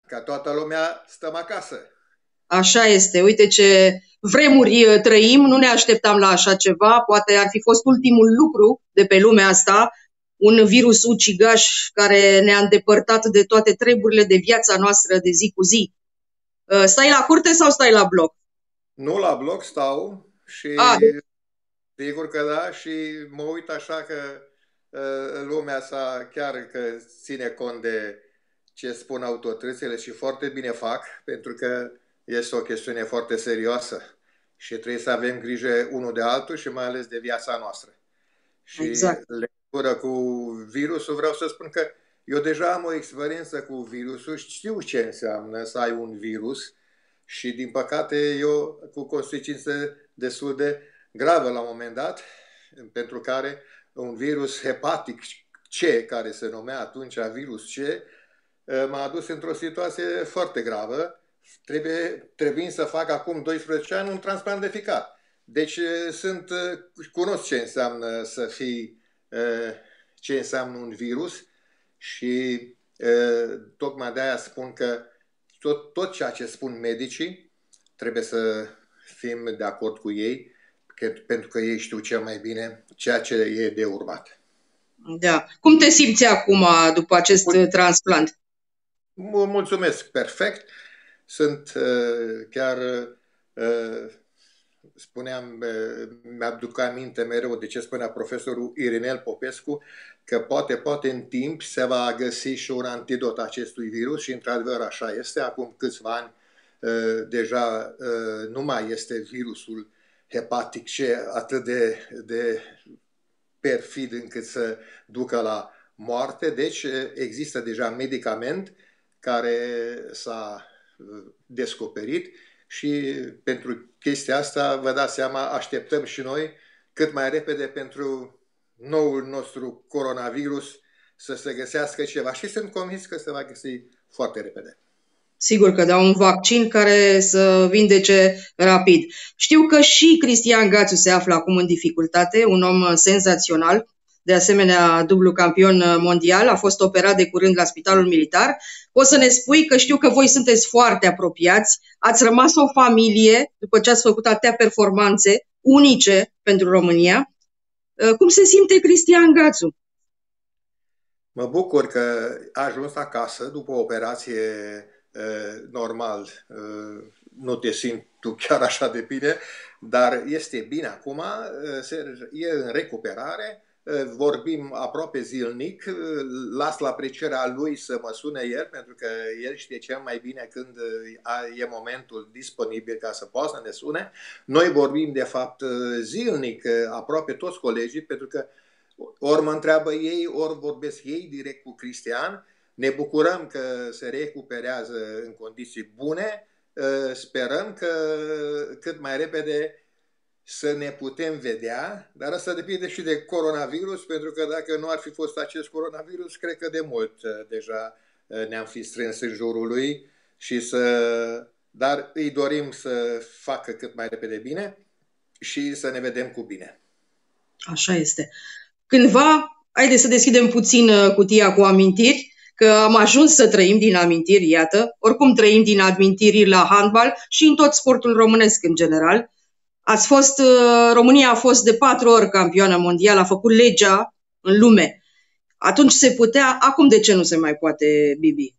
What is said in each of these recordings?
Ca toată lumea stăm acasă. Așa este. Uite ce vremuri trăim, nu ne așteptam la așa ceva. Poate ar fi fost ultimul lucru de pe lumea asta, un virus ucigaș care ne-a îndepărtat de toate treburile de viața noastră de zi cu zi. Stai la curte sau stai la bloc? Nu la bloc stau și A, sigur că da, și mă uit așa că lumea asta chiar că ține cont de ce spun autoritățile și foarte bine fac, pentru că este o chestiune foarte serioasă și trebuie să avem grijă unul de altul și mai ales de viața noastră. Și exact. legătură cu virusul, vreau să spun că eu deja am o experiență cu virusul, știu ce înseamnă să ai un virus și din păcate eu cu consecințe destul de grave la un moment dat, pentru care un virus hepatic C, care se numea atunci virus C, m-a adus într-o situație foarte gravă, trebuie să fac acum 12 ani un transplant de ficat. Deci cunosc ce înseamnă să fii, ce înseamnă un virus și tocmai de aia spun că tot ceea ce spun medicii trebuie să fim de acord cu ei, pentru că ei știu cel mai bine ceea ce e de urmat. Da. Cum te simți acum după acest transplant? Mulțumesc, perfect. Sunt chiar, spuneam, mi-aduc aminte mereu de ce spunea profesorul Irinel Popescu, că poate în timp se va găsi și un antidot acestui virus și într-adevăr așa este. Acum câțiva ani deja nu mai este virusul hepatic C atât de perfid încât să ducă la moarte. Deci există deja medicament care s-a descoperit și pentru chestia asta, vă dați seama, așteptăm și noi cât mai repede pentru noul nostru coronavirus să se găsească ceva și sunt convins că se va găsi foarte repede. Sigur că da, un vaccin care să vindece rapid. Știu că și Cristian Gațu se află acum în dificultate, un om senzațional, de asemenea dublu campion mondial, a fost operat de curând la Spitalul Militar. O să ne spui că știu că voi sunteți foarte apropiați, ați rămas o familie după ce ați făcut atâtea performanțe unice pentru România. Cum se simte Cristian Gațu? Mă bucur că a ajuns acasă după o operație normal. Nu te simți tu chiar așa de bine, dar este bine acum, e în recuperare, vorbim aproape zilnic, las la aprecierea lui să mă sune el, pentru că el știe cel mai bine când e momentul disponibil ca să poată să ne sune. Noi vorbim de fapt zilnic, aproape toți colegii, pentru că ori mă întreabă ei, ori vorbesc ei direct cu Cristian. Ne bucurăm că se recuperează în condiții bune. Sperăm că cât mai repede să ne putem vedea, dar asta depinde și de coronavirus, pentru că dacă nu ar fi fost acest coronavirus, cred că de mult deja ne-am fi strâns în jurul lui dar îi dorim să facă cât mai repede bine și să ne vedem cu bine. Așa este. Cândva, haideți să deschidem puțin cutia cu amintiri, că am ajuns să trăim din amintiri, iată, oricum trăim din amintiri la handbal și în tot sportul românesc în general. România a fost de 4 ori campioană mondială, a făcut legea în lume. Atunci se putea, acum de ce nu se mai poate, Bibi?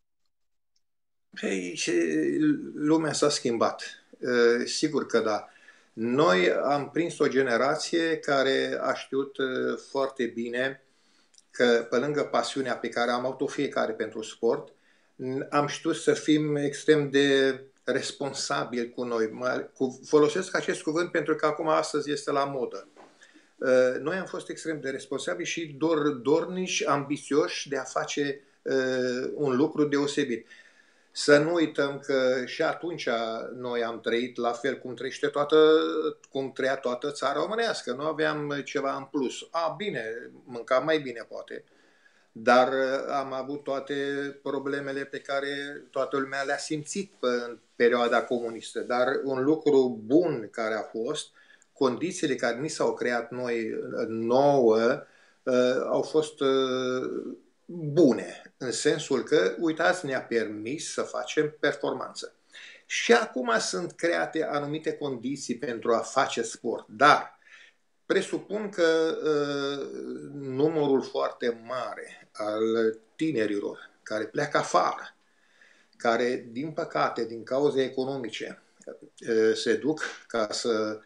Păi, și lumea s-a schimbat. Sigur că da. Noi am prins o generație care a știut foarte bine că pe lângă pasiunea pe care am avut-o fiecare pentru sport, am știut să fim extrem de responsabili cu noi. Folosesc acest cuvânt pentru că acum astăzi este la modă. Noi am fost extrem de responsabili și dornici, ambițioși de a face un lucru deosebit. Să nu uităm că și atunci noi am trăit la fel cum trăia toată țara românească. Nu aveam ceva în plus. Bine, mâncam mai bine poate, dar am avut toate problemele pe care toată lumea le-a simțit în perioada comunistă. Dar un lucru bun care a fost, condițiile care ni s-au creat nouă, au fost bune, în sensul că, uitați, ne-a permis să facem performanță. Și acum sunt create anumite condiții pentru a face sport, dar presupun că numărul foarte mare al tinerilor care pleacă afară, care, din păcate, din cauze economice, se duc ca să...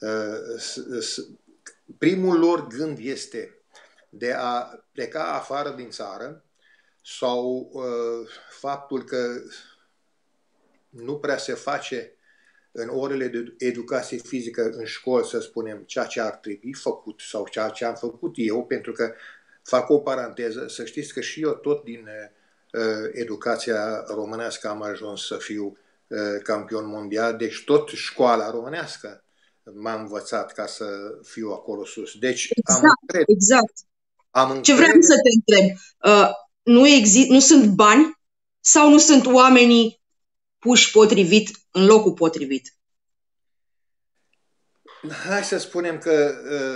Primul lor gând este de a pleca afară din țară sau faptul că nu prea se face în orele de educație fizică în școală, să spunem, ceea ce ar trebui făcut sau ceea ce am făcut eu, pentru că fac o paranteză, să știți că și eu tot din educația românească am ajuns să fiu campion mondial, deci tot școala românească m-a învățat ca să fiu acolo sus. Deci exact. Am încredere. Ce vreau să te întreb, nu sunt bani sau nu sunt oamenii puși potrivit în locul potrivit? Hai să spunem că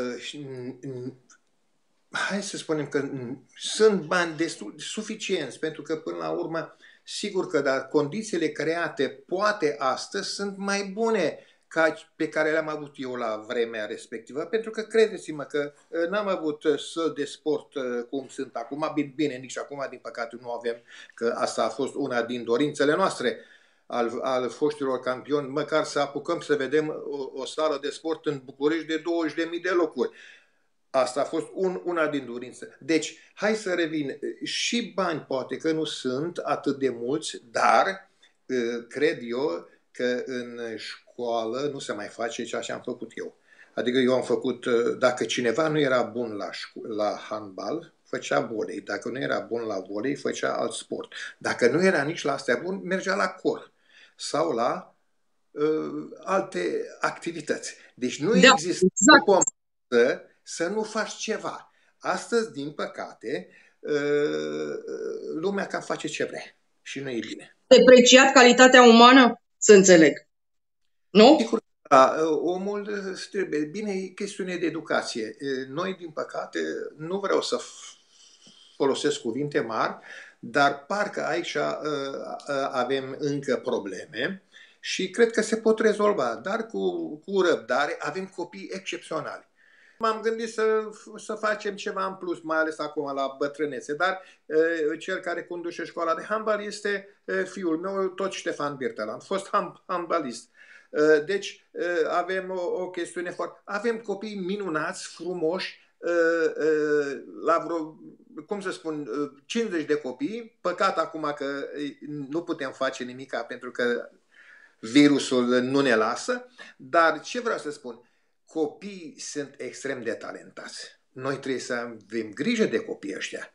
sunt bani suficienți, pentru că până la urmă, sigur că dar condițiile create poate astăzi sunt mai bune ca pe care le-am avut eu la vremea respectivă, pentru că credeți-mă că n-am avut săli de sport cum sunt acum, bine, nici acum din păcate nu avem, că asta a fost una din dorințele noastre al foștilor campioni, măcar să apucăm să vedem o sală de sport în București de 20.000 de locuri. Asta a fost una din dorințe. Deci, hai să revin. Și bani poate că nu sunt atât de mulți, dar cred eu că în școală nu se mai face ceea ce am făcut eu. Adică eu am făcut, dacă cineva nu era bun la handbal, făcea volei. Dacă nu era bun la volei, făcea alt sport. Dacă nu era nici la astea bun, mergea la cor sau la alte activități. Deci nu există o comandă să nu faci ceva. Astăzi, din păcate, lumea cam face ce vrea și nu e bine. Depreciat calitatea umană? Să înțeleg. Nu? Sigur, da, omul trebuie. Bine, e chestiune de educație. Noi, din păcate, nu vreau să folosesc cuvinte mari, dar parcă aici avem încă probleme și cred că se pot rezolva, dar cu răbdare. Avem copii excepționali. M-am gândit să facem ceva în plus, mai ales acum la bătrânețe, dar cel care conduce școala de handbal este fiul meu, tot Ștefan Birtelan, fost handbalist. Deci avem o chestiune foarte... Avem copii minunați, frumoși, la vreo, cum să spun, 50 de copii. Păcat acum că nu putem face nimic pentru că virusul nu ne lasă, dar ce vreau să spun? Copiii sunt extrem de talentați. Noi trebuie să avem grijă de copiii ăștia.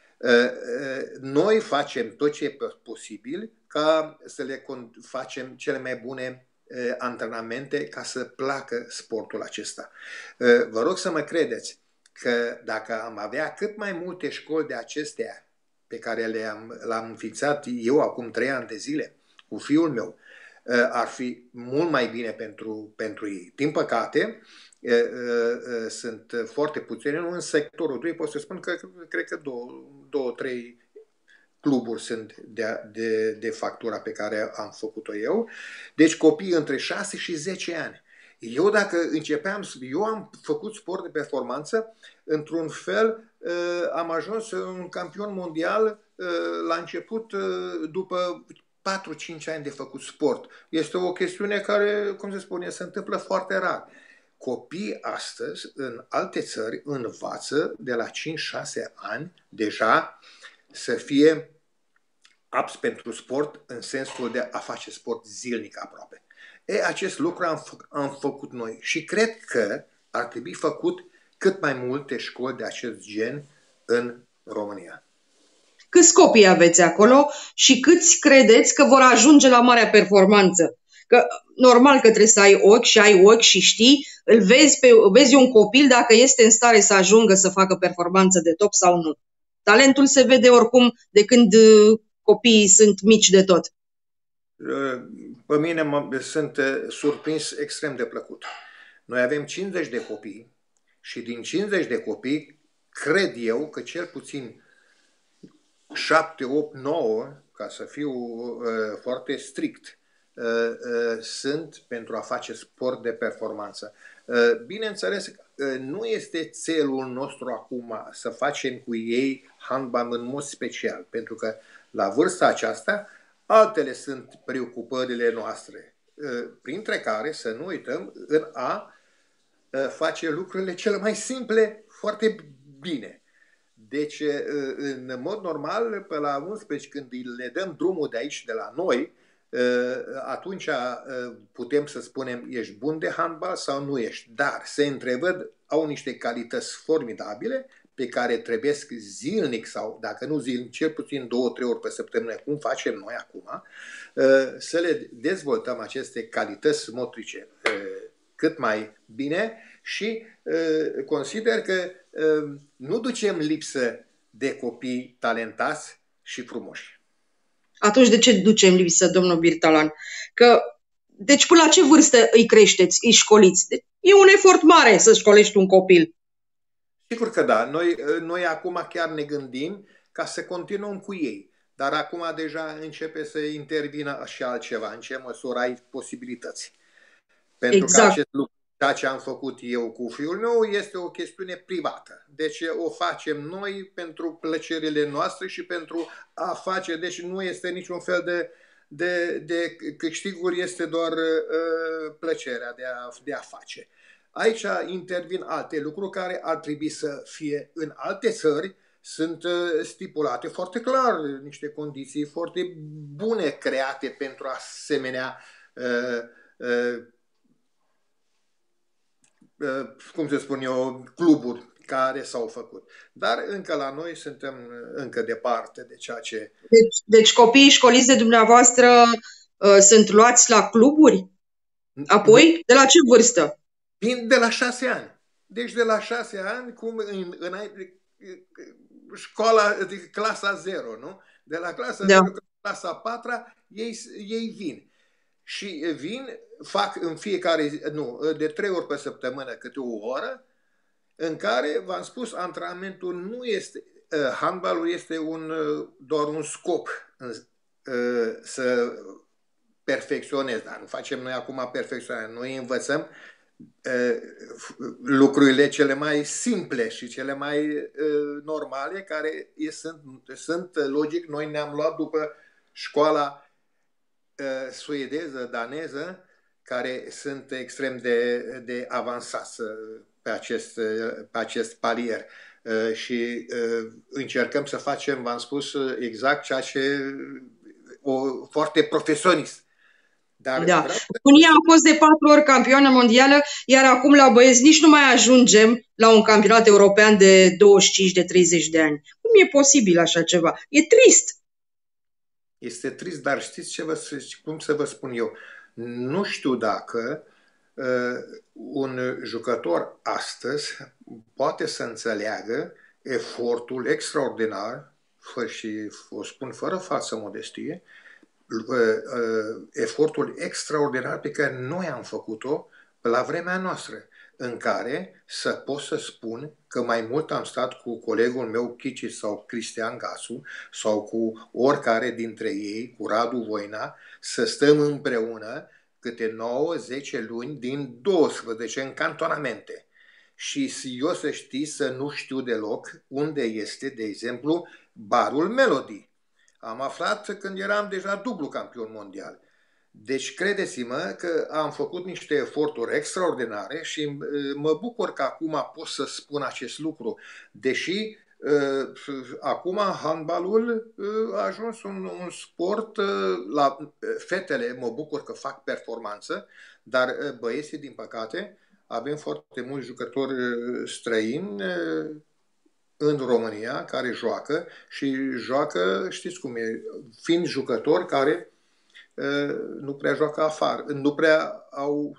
Noi facem tot ce e posibil ca să le facem cele mai bune antrenamente ca să placă sportul acesta. Vă rog să mă credeți că dacă am avea cât mai multe școli de acestea pe care le-am înființat eu acum 3 ani de zile cu fiul meu, ar fi mult mai bine pentru ei. Din păcate, sunt foarte puține. În sectorul 2 pot să spun că cred că 2-3 cluburi sunt de factura pe care am făcut-o eu. Deci copii între 6 și 10 ani. Eu dacă eu am făcut sport de performanță, într-un fel am ajuns un campion mondial la început după 4-5 ani de făcut sport. Este o chestiune care, cum se spune, se întâmplă foarte rar. Copiii astăzi, în alte țări, învață de la 5-6 ani deja să fie apți pentru sport în sensul de a face sport zilnic aproape. Acest lucru am făcut noi și cred că ar trebui făcut cât mai multe școli de acest gen în România. Câți copii aveți acolo și câți credeți că vor ajunge la marea performanță? Că normal că trebuie să ai ochi și ai ochi și știi, vezi un copil dacă este în stare să ajungă să facă performanță de top sau nu. Talentul se vede oricum de când copiii sunt mici de tot. Pe mine sunt surprins extrem de plăcut. Noi avem 50 de copii și din 50 de copii cred eu că cel puțin 7, 8, 9, ca să fiu foarte strict, sunt pentru a face sport de performanță. Bineînțeles, nu este țelul nostru acum să facem cu ei handbal în mod special, pentru că la vârsta aceasta altele sunt preocupările noastre, printre care, să nu uităm, în a face lucrurile cele mai simple foarte bine. Deci, în mod normal, pe la 11, când le dăm drumul de aici, de la noi, atunci putem să spunem ești bun de handbal sau nu ești. Dar se întrevăd, au niște calități formidabile pe care trebuie zilnic sau, dacă nu zilnic, cel puțin 2-3 ori pe săptămână, cum facem noi acum, să le dezvoltăm aceste calități motrice cât mai bine și consider că nu ducem lipsă de copii talentați și frumoși. Atunci de ce ducem lipsă, domnul Birtalan? Deci până la ce vârstă îi creșteți, îi școliți? E un efort mare să școlești un copil. Sigur că da. Noi acum chiar ne gândim ca să continuăm cu ei. Dar acum deja începe să intervină și altceva. În ce măsură ai posibilități? Pentru că acest lucru, ceea ce am făcut eu cu fiul meu, este o chestiune privată. Deci o facem noi pentru plăcerile noastre și pentru a face. Deci nu este niciun fel de câștiguri, este doar plăcerea de a face. Aici intervin alte lucruri care ar trebui să fie în alte țări. Sunt stipulate foarte clar niște condiții foarte bune create pentru asemenea cum să spun eu, cluburi care s-au făcut. Dar încă la noi suntem încă departe de ceea ce... Deci copiii școliți de dumneavoastră sunt luați la cluburi? Apoi, de la ce vârstă? De la 6 ani. Deci de la 6 ani, cum în școala, clasa 0, nu? De la clasa 0, clasa 4, ei vin. Și fac în fiecare, de 3 ori pe săptămână câte o oră, în care, v-am spus, antrenamentul nu este, handbalul este doar un scop să perfecționezi, dar nu facem noi acum perfecționare, noi învățăm lucrurile cele mai simple și cele mai normale, care sunt logic, noi ne-am luat după școala suedeză, daneză, care sunt extrem de avansați pe acest palier. Și încercăm să facem, v-am spus, exact ceea ce foarte profesionist. Dar România a fost de 4 ori campioană mondială, iar acum la băieți nici nu mai ajungem la un campionat european de 25-30 de ani. Cum e posibil așa ceva? E trist. Este trist, dar știți cum să vă spun eu? Nu știu dacă un jucător astăzi poate să înțeleagă efortul extraordinar, și o spun fără falsă modestie, efortul extraordinar pe care noi am făcut-o la vremea noastră, în care să pot să spun că mai mult am stat cu colegul meu Chici sau Cristian Gasu sau cu oricare dintre ei, cu Radu Voina, să stăm împreună câte 9-10 luni din 12 în cantonamente. Și eu să știți să nu știu deloc unde este, de exemplu, barul Melody. Am aflat când eram deja dublu campion mondial. Deci credeți-mă că am făcut niște eforturi extraordinare și mă bucur că acum pot să spun acest lucru. Deși acum handbalul a ajuns un sport, la fetele mă bucur că fac performanță, dar băieții, din păcate, avem foarte mulți jucători străini în România care joacă și joacă, știți cum e, fiind jucători care nu prea joacă afară, nu prea au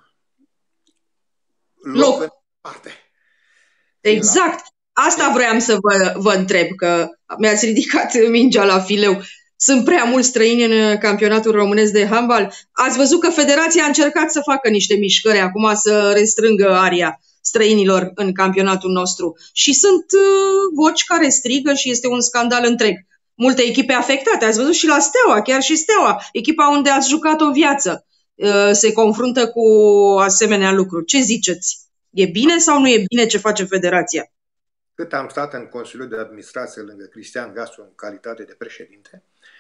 loc în parte. Exact. Asta vroiam să vă întreb, că mi-ați ridicat mingea la fileu. Sunt prea mulți străini în campionatul românesc de handbal. Ați văzut că federația a încercat să facă niște mișcări acum să restrângă aria străinilor în campionatul nostru. Și sunt voci care strigă și este un scandal întreg. multe echipe afectate. Ați văzut și la Steaua, chiar și Steaua, echipa unde ați jucat o viață, se confruntă cu asemenea lucruri. Ce ziceți? E bine sau nu e bine ce face federația? Cât am stat în Consiliul de Administrație lângă Cristian Gațu în calitate de președinte,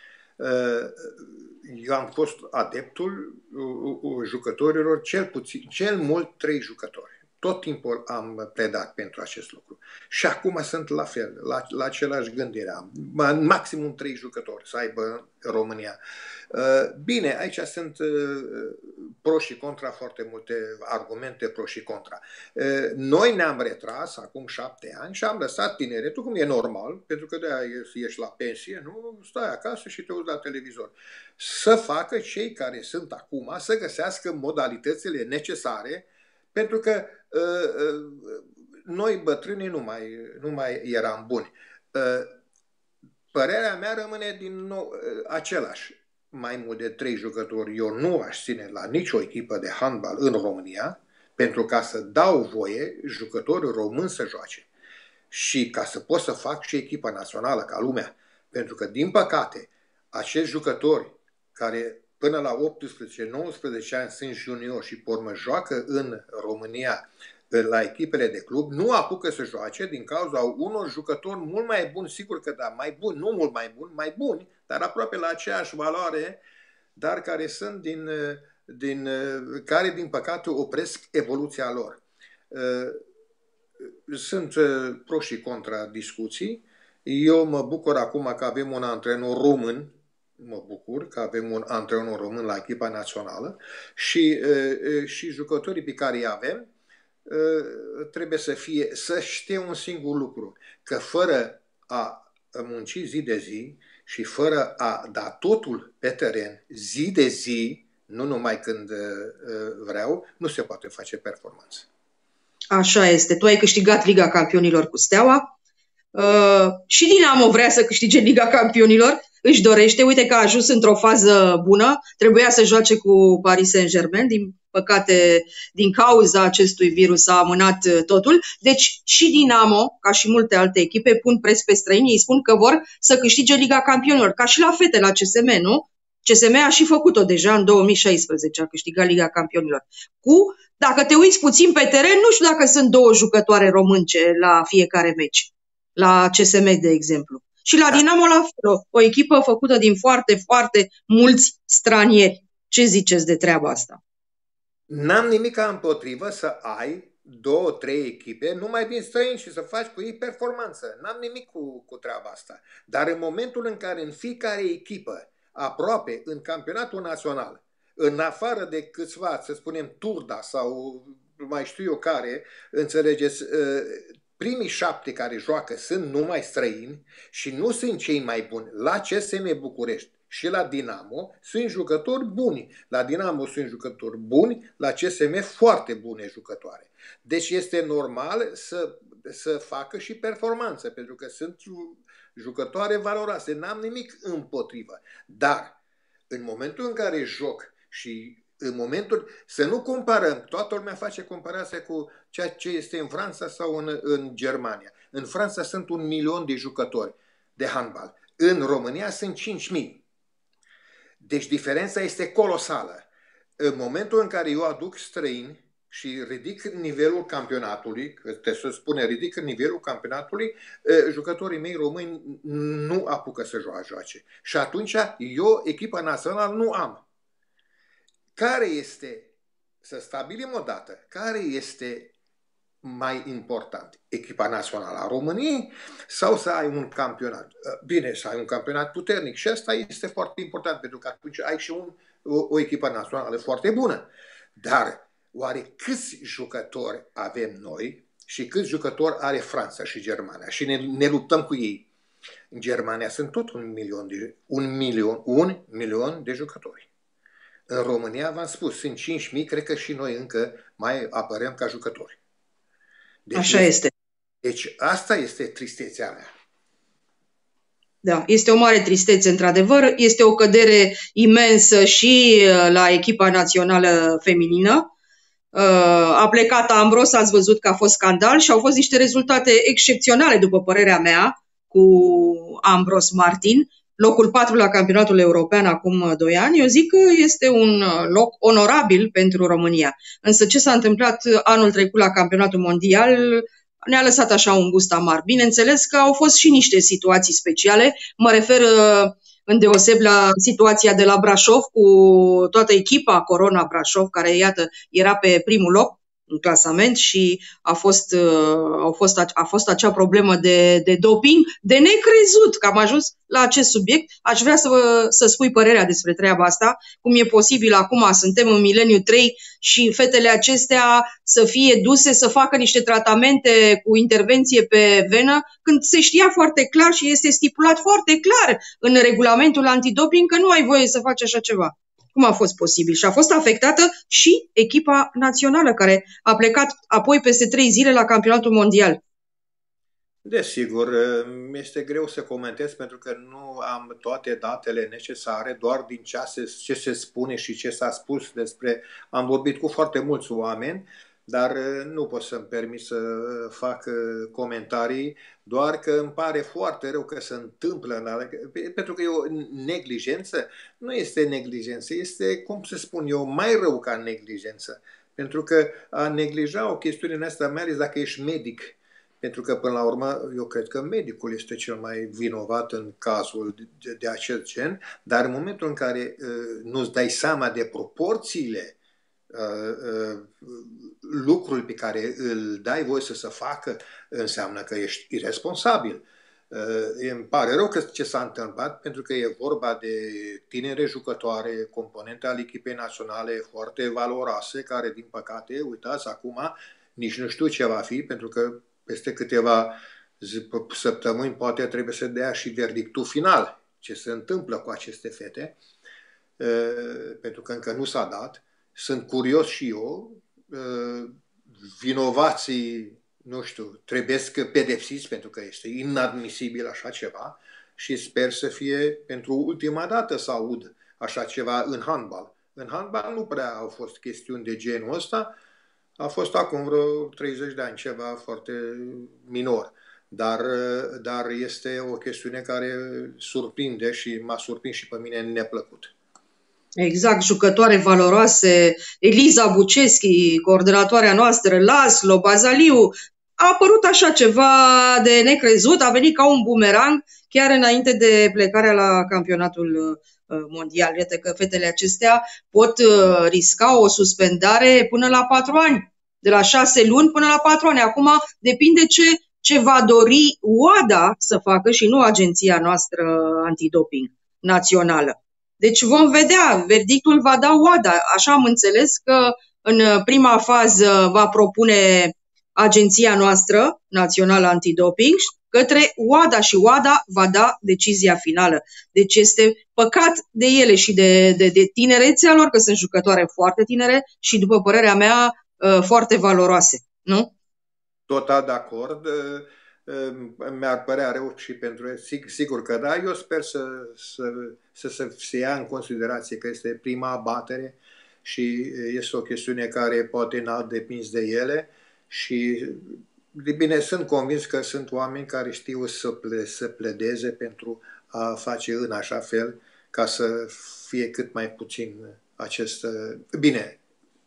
eu am fost adeptul jucătorilor, cel mult 3 jucători. Tot timpul am pledat pentru acest lucru. Și acum sunt la fel, la același gândire. Maximum 3 jucători să aibă România. Bine, aici sunt pro și contra, foarte multe argumente pro și contra. Noi ne-am retras acum 7 ani și am lăsat tineretul, cum e normal, pentru că de-aia ești la pensie, nu stai acasă și te uiți la televizor. Să facă cei care sunt acum, să găsească modalitățile necesare, pentru că noi bătrânii nu mai eram buni. Părerea mea rămâne din nou același. Mai mult de 3 jucători eu nu aș ține la nicio echipă de handbal în România, pentru ca să dau voie jucătorii români să joace. Și ca să pot să fac și echipa națională ca lumea. Pentru că, din păcate, acești jucători care până la 18-19 ani sunt juniori și pe urmă joacă în România la echipele de club, nu apucă să joace din cauza unor jucători mult mai buni, sigur că da, mai buni, nu mult mai buni, dar aproape la aceeași valoare, dar care sunt care din păcate opresc evoluția lor. Sunt pro și contra discuții. Eu mă bucur acum că avem un antrenor român, la echipa națională și jucătorii pe care îi avem trebuie să știe un singur lucru, că fără a munci zi de zi și fără a da totul pe teren zi de zi, nu numai când vreau, nu se poate face performanță. Așa este. Tu ai câștigat Liga Campionilor cu Steaua. Și Dinamo vrea să câștige Liga Campionilor. Își dorește. Uite că a ajuns într-o fază bună. Trebuia să joace cu Paris Saint-Germain. Din păcate, din cauza acestui virus s-a amânat totul. Deci și Dinamo, ca și multe alte echipe, pun preț pe străini. Ei spun că vor să câștige Liga Campionilor. Ca și la fete, la CSM, nu? CSM a și făcut-o deja în 2016, a câștigat Liga Campionilor. Dacă te uiți puțin pe teren, nu știu dacă sunt 2 jucătoare românce la fiecare meci. La CSM, de exemplu. Și la Dinamo la fel, o echipă făcută din foarte, foarte mulți stranieri. Ce ziceți de treaba asta? N-am nimic împotrivă să ai 2-3 echipe numai din străini și să faci cu ei performanță. N-am nimic cu treaba asta. Dar în momentul în care în fiecare echipă, aproape în campionatul național, în afară de câțiva, să spunem Turda sau mai știu eu care, înțelegeți, primii 7 care joacă sunt numai străini și nu sunt cei mai buni. La CSM București și la Dinamo sunt jucători buni. La Dinamo sunt jucători buni, la CSM foarte bune jucătoare. Deci este normal să facă și performanță, pentru că sunt jucătoare valoroase. N-am nimic împotrivă. Dar în momentul în care joc și în momentul, să nu comparăm, toată lumea face comparație cu ceea ce este în Franța sau în Germania. În Franța sunt 1 milion de jucători de handbal. În România sunt 5.000. Deci diferența este colosală. În momentul în care eu aduc străini și ridic nivelul campionatului, că se spune ridic nivelul campionatului, jucătorii mei români nu apucă să joace. Și atunci eu, echipa națională, nu am. Care este, să stabilim o dată, care este mai important? Echipa națională a României sau să ai un campionat? Bine, să ai un campionat puternic și asta este foarte important, pentru că atunci ai și o echipă națională foarte bună. Dar oare câți jucători avem noi și câți jucători are Franța și Germania? Și ne luptăm cu ei. În Germania sunt tot 1 milion de jucători. În România, v-am spus, sunt 5.000, cred că și noi încă mai apărăm ca jucători. Deci așa este. Deci asta este tristețea mea. Da, este o mare tristețe, într-adevăr. Este o cădere imensă și la echipa națională feminină. A plecat Ambros, ați văzut că a fost scandal și au fost niște rezultate excepționale, după părerea mea, cu Ambros Martin, locul 4 la campionatul european acum 2 ani, eu zic că este un loc onorabil pentru România. Însă ce s-a întâmplat anul trecut la campionatul mondial ne-a lăsat așa un gust amar. Bineînțeles că au fost și niște situații speciale, mă refer îndeoseb la situația de la Brașov cu toată echipa Corona Brașov, care, iată, era pe primul loc în clasament și a fost acea problemă de doping, de necrezut că am ajuns la acest subiect. Aș vrea să spui părerea despre treaba asta, cum e posibil acum, suntem în mileniu 3 și fetele acestea să fie duse să facă niște tratamente cu intervenție pe venă, când se știa foarte clar și este stipulat foarte clar în regulamentul antidoping că nu ai voie să faci așa ceva. Cum a fost posibil? Și a fost afectată și echipa națională, care a plecat apoi peste 3 zile la campionatul mondial. Desigur, mi-este greu să comentez pentru că nu am toate datele necesare, doar din ce se spune și ce s-a spus despre... Am vorbit cu foarte mulți oameni, dar nu pot să-mi permit să fac comentarii, doar că îmi pare foarte rău că se întâmplă, pentru că e o neglijență. Nu este neglijență, este, cum să spun eu, mai rău ca neglijență. Pentru că a neglija o chestiune în asta, mai ales dacă ești medic, pentru că, până la urmă, eu cred că medicul este cel mai vinovat în cazul de acest gen, dar în momentul în care nu-ți dai seama de proporțiile lucrul pe care îl dai voie să se facă, înseamnă că ești irresponsabil. Îmi pare rău că ce s-a întâmplat, pentru că e vorba de tinere jucătoare, componente ale echipei naționale foarte valoroase, care, din păcate, uitați, acum nici nu știu ce va fi, pentru că peste câteva săptămâni poate trebuie să dea și verdictul final, ce se întâmplă cu aceste fete, pentru că încă nu s-a dat. Sunt curios și eu, vinovații, nu știu, trebuie să pedepsiți pentru că este inadmisibil așa ceva și sper să fie pentru ultima dată să aud așa ceva în handbal. În handbal nu prea au fost chestiuni de genul ăsta, a fost acum vreo 30 de ani ceva foarte minor, dar este o chestiune care surprinde și m-a surprins și pe mine neplăcut. Exact, jucătoare valoroase, Eliza Buceschi, coordonatoarea noastră, Laslo, Bazaliu, a apărut așa ceva de necrezut, a venit ca un bumerang chiar înainte de plecarea la campionatul mondial. Iată că fetele acestea pot risca o suspendare până la 4 ani, de la 6 luni până la 4 ani. Acum depinde ce va dori OADA să facă și nu agenția noastră antidoping națională. Deci vom vedea, verdictul va da OADA. Așa am înțeles că în prima fază va propune agenția noastră națională antidoping către OADA și OADA va da decizia finală. Deci este păcat de ele și de tinerețea lor, că sunt jucătoare foarte tinere și, după părerea mea, foarte valoroase, nu? Total de acord. Mi-ar părea rău și pentru el, sigur că da. Eu sper să se ia în considerație că este prima abatere și este o chestiune care poate n-a depins de ele și de bine, sunt convins că sunt oameni care știu să pledeze pentru a face în așa fel ca să fie cât mai puțin acest... Bine,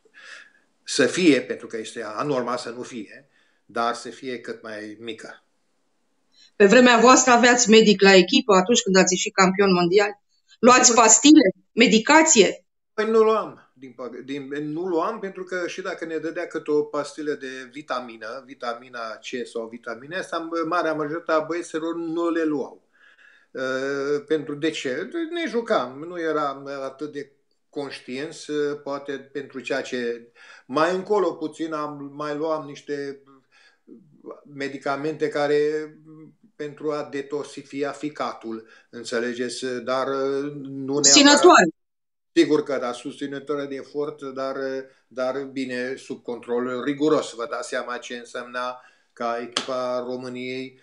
să fie, pentru că este anormal să nu fie, dar să fie cât mai mică. Pe vremea voastră aveați medic la echipă atunci când ați ieșit campion mondial? Luați pastile, medicație? Păi nu luam. Nu luam pentru că și dacă ne dădea cât o pastilă de vitamina C sau vitamina asta, marea majoritate a băieților nu le luau. Pentru de ce? Ne jucam, nu eram atât de conștienți, poate pentru ceea ce mai încolo puțin mai luam niște medicamente care pentru a detoxifia ficatul, înțelegeți, dar nu neapărat. Sigur că da, susținătoare de efort, dar bine, sub control riguros. Vă dați seama ce însemna ca echipa României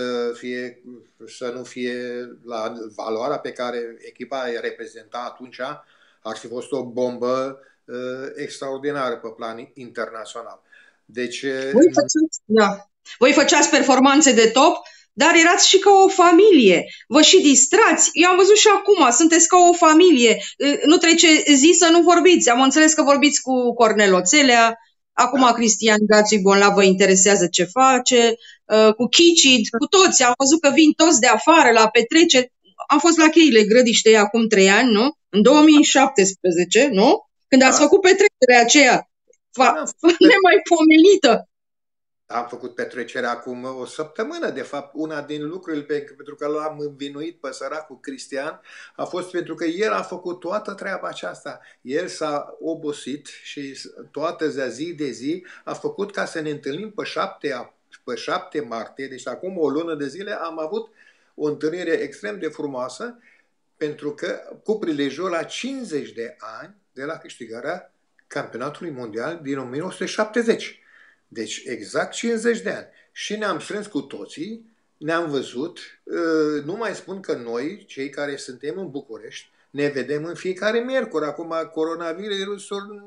să nu fie la valoarea pe care echipa reprezenta atunci, ar fi fost o bombă extraordinară pe plan internațional. Deci, da. Voi făceați performanțe de top, dar erați și ca o familie. Vă și distrați. Eu am văzut și acum, sunteți ca o familie. Nu trece zi să nu vorbiți. Am înțeles că vorbiți cu Cornel Oțelea, acum Cristian Gațu Bonla vă interesează ce face, cu Chicid, cu toți. Am văzut că vin toți de afară la petreceri. Am fost la Cheile Grădiștei acum 3 ani, nu? În 2017, nu? Când ați făcut petrecerea aceea nemaipomenită. Am făcut petrecerea acum o săptămână, de fapt. Una din lucrurile pentru că l-am învinuit pe săracul Cristian a fost pentru că el a făcut toată treaba aceasta. El s-a obosit și toată zi de zi a făcut ca să ne întâlnim pe 7 martie, deci acum o lună de zile am avut o întâlnire extrem de frumoasă, pentru că cu prilejul la 50 de ani de la câștigarea campionatului mondial din 1970. Deci exact 50 de ani. Și ne-am strâns cu toții, ne-am văzut, nu mai spun că noi, cei care suntem în București, ne vedem în fiecare miercuri. Acum coronavirusul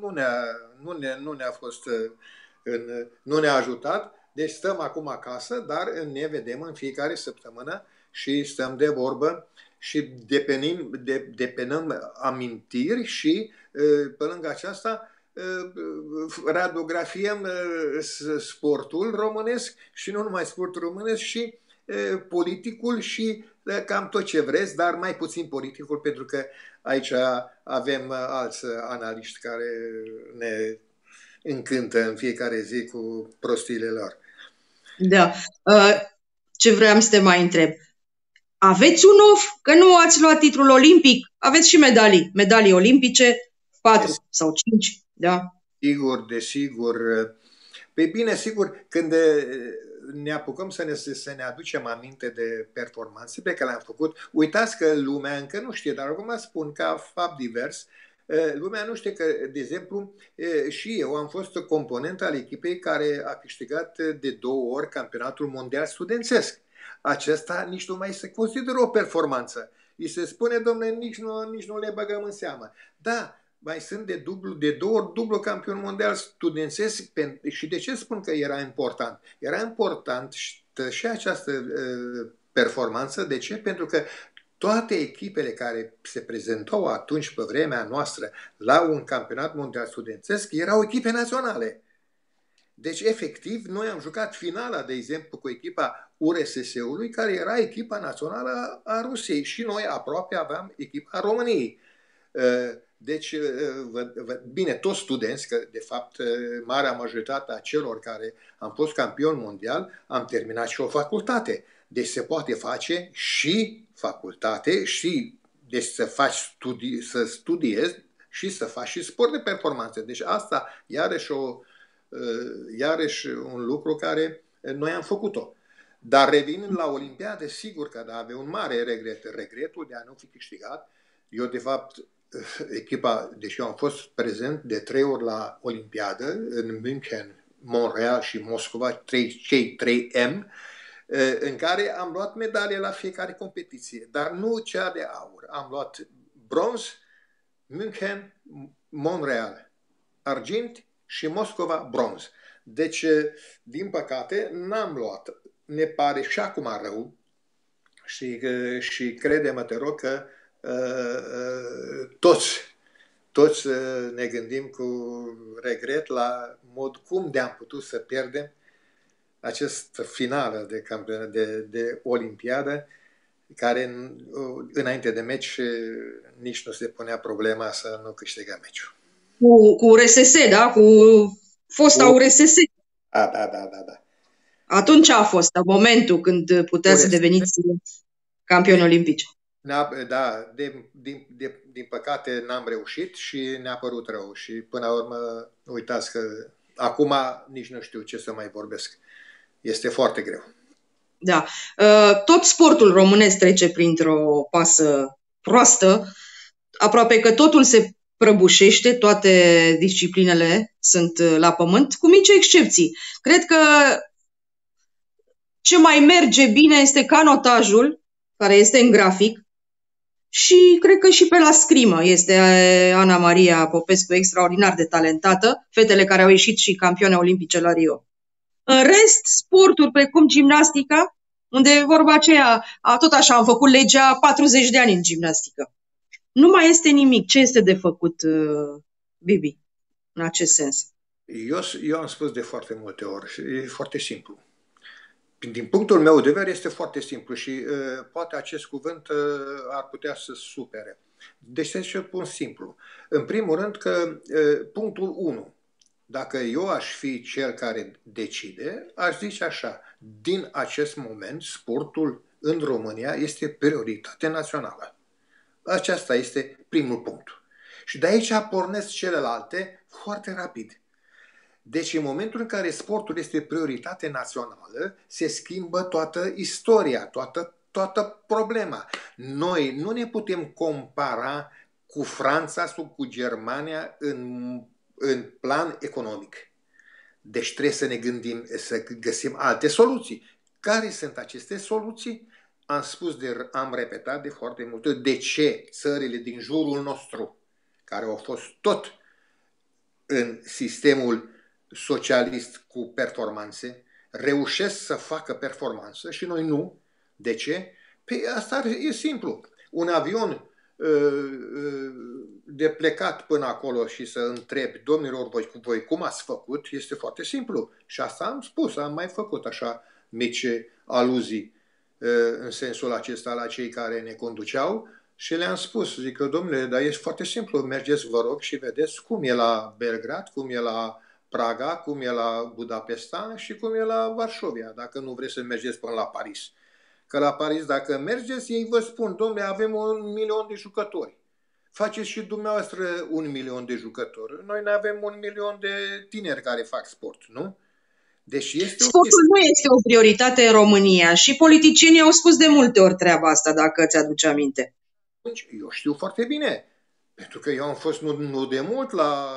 nu ne-a ajutat, deci stăm acum acasă, dar ne vedem în fiecare săptămână și stăm de vorbă și depenăm amintiri și pe lângă aceasta radiografiem sportul românesc și nu numai sportul românesc, și politicul și cam tot ce vreți, dar mai puțin politicul, pentru că aici avem alți analiști care ne încântă în fiecare zi cu prostiile lor. Da. Ce vreau să te mai întreb? Aveți un of? Că nu ați luat titlul olimpic, aveți și medalii olimpice, 4 sau 5, da? Sigur, desigur. Păi bine, sigur, când ne apucăm să ne aducem aminte de performanțe pe care le-am făcut, uitați că lumea încă nu știe, dar acum spun ca fapt divers, lumea nu știe că, de exemplu, și eu am fost component al echipei care a câștigat de 2 ori campionatul mondial studențesc. Acesta nici nu mai se consideră o performanță. Îi se spune, domnule, nici nu le băgăm în seamă. Da, mai sunt de 2 ori dublu campion mondial studențesc. Și de ce spun că era important? Era important și această performanță. De ce? Pentru că toate echipele care se prezentau atunci, pe vremea noastră, la un campionat mondial studențesc, erau echipe naționale. Deci, efectiv, noi am jucat finala, de exemplu, cu echipa URSS-ului, care era echipa națională a Rusiei, și noi aproape aveam echipa României. Deci, bine, toți studenți, că de fapt marea majoritate a celor care am fost campion mondial, am terminat și o facultate. Deci se poate face și facultate, și deci să studiezi și să faci și sport de performanță. Deci asta iarăși un lucru care noi am făcut-o. Dar revenind la Olimpiade, sigur că avea un mare regretul de a nu fi câștigat. Eu, de fapt, echipa, deși eu am fost prezent de 3 ori la Olimpiadă, în München, Montreal și Moscova, cei 3 M, în care am luat medalie la fiecare competiție, dar nu cea de aur. Am luat bronz, München, Montreal, argint și Moscova, bronz. Deci, din păcate, n-am luat. Ne pare și acum rău și crede-mă, te rog, că toți ne gândim cu regret la mod cum de-am putut să pierdem această finală de Olimpiadă, care înainte de meci nici nu se punea problema să nu câștigăm meciul. Cu URSS, da? Cu fosta URSS. Da. Atunci a fost momentul când puteți să deveniți campioni olimpici. Da, din păcate n-am reușit și ne-a părut rău. Și până la urmă, uitați că acum nici nu știu ce să mai vorbesc. Este foarte greu. Da. Tot sportul românesc trece printr-o pasă proastă. Aproape că totul se prăbușește, toate disciplinele sunt la pământ, cu mici excepții. Cred că ce mai merge bine este canotajul, care este în grafic, și cred că și pe la scrimă este Ana Maria Popescu extraordinar de talentată, fetele care au ieșit și campioane olimpice la Rio. În rest, sporturi precum gimnastica, unde e vorba aceea, tot așa, am făcut legea 40 de ani în gimnastică. Nu mai este nimic. Ce este de făcut, Bibi, în acest sens? Eu am spus de foarte multe ori și e foarte simplu. Din punctul meu de vedere este foarte simplu și poate acest cuvânt ar putea să supere. Deci să spun simplu. În primul rând că punctul 1, dacă eu aș fi cel care decide, aș zice așa: din acest moment sportul în România este prioritate națională. Aceasta este primul punct. Și de aici pornesc celelalte foarte rapid. Deci în momentul în care sportul este prioritate națională, se schimbă toată istoria, toată problema. Noi nu ne putem compara cu Franța sau cu Germania în plan economic. Deci trebuie să ne gândim, să găsim alte soluții. Care sunt aceste soluții? Am repetat de foarte multe ori de ce țările din jurul nostru, care au fost tot în sistemul socialist cu performanțe, reușesc să facă performanță și noi nu. De ce? Păi asta e simplu. Un avion de plecat până acolo și să întreb: domnilor, voi cum ați făcut? Este foarte simplu. Și asta am spus, am mai făcut așa mici aluzii în sensul acesta la cei care ne conduceau și le-am spus, zic că, domnule, dar e foarte simplu, mergeți, vă rog, și vedeți cum e la Belgrad, cum e la Praga, cum e la Budapesta și cum e la Varșovia, dacă nu vreți să mergeți până la Paris. Că la Paris, dacă mergeți, ei vă spun: domnule, avem 1.000.000 de jucători. Faceți și dumneavoastră 1.000.000 de jucători. Noi ne avem 1.000.000 de tineri care fac sport, nu? Deci este Sportul nu este o prioritate în România și politicienii au spus de multe ori treaba asta, dacă ți aduce aminte. Eu știu foarte bine, pentru că eu am fost nu de mult la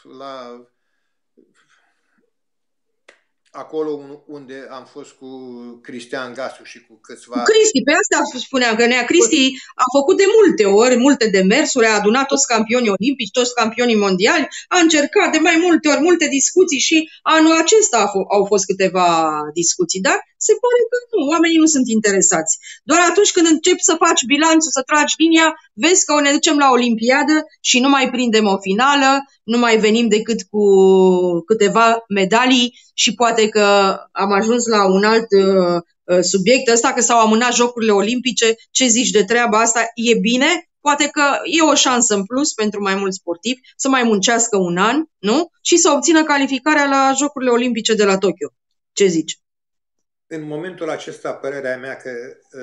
acolo unde am fost cu Cristian Gasu și cu câțiva... Cristi, pe asta spuneam, că Nea Cristi a făcut de multe ori, multe demersuri, a adunat toți campionii olimpici, toți campionii mondiali, a încercat de mai multe ori, multe discuții și anul acesta au fost câteva discuții, dar se pare că nu, oamenii nu sunt interesați. Doar atunci când începi să faci bilanțul, să tragi linia, vezi că o ne ducem la Olimpiadă și nu mai prindem o finală, nu mai venim decât cu câteva medalii și poate că am ajuns la un alt subiect ăsta, că s-au amânat Jocurile Olimpice. Ce zici de treaba asta? E bine? Poate că e o șansă în plus pentru mai mulți sportivi să mai muncească un an, nu? Și să obțină calificarea la Jocurile Olimpice de la Tokyo. Ce zici? În momentul acesta, părerea mea că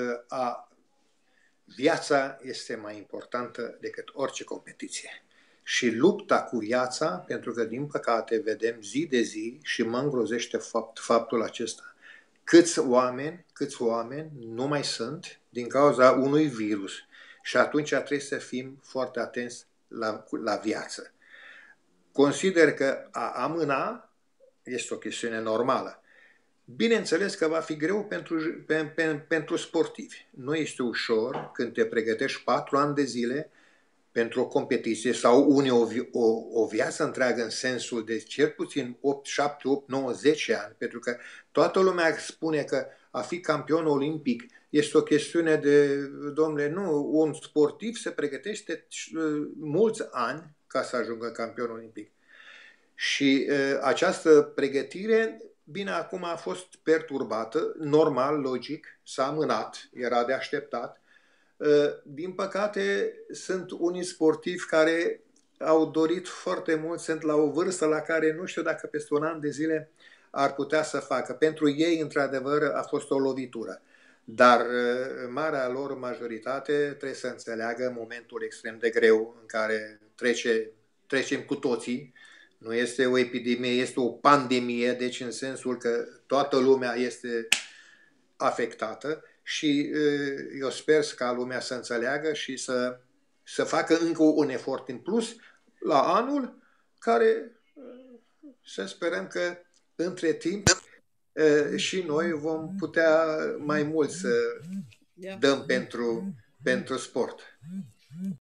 viața este mai importantă decât orice competiție. Și lupta cu viața, pentru că, din păcate, vedem zi de zi și mă îngrozește faptul acesta. Câți oameni nu mai sunt din cauza unui virus. Și atunci trebuie să fim foarte atenți la viață. Consider că a amâna este o chestiune normală. Bineînțeles că va fi greu pentru sportivi. Nu este ușor când te pregătești 4 ani de zile pentru o competiție sau o viață întreagă în sensul de cel puțin 8, 7, 8, 9, 10 ani, pentru că toată lumea spune că a fi campion olimpic este o chestiune de, domnule, nu, un sportiv se pregătește mulți ani ca să ajungă campion olimpic. Și această pregătire, bine, acum a fost perturbată, normal, logic, s-a amânat, era de așteptat. Din păcate, sunt unii sportivi care au dorit foarte mult, sunt la o vârstă la care nu știu dacă peste un an de zile ar putea să facă. Pentru ei, într-adevăr, a fost o lovitură. Dar marea lor majoritate trebuie să înțeleagă momentul extrem de greu în care trecem cu toții. Nu este o epidemie, este o pandemie, deci în sensul că toată lumea este afectată și eu sper ca lumea să înțeleagă și să facă încă un efort în plus la anul, care să sperăm că între timp și noi vom putea mai mult să dăm pentru sport.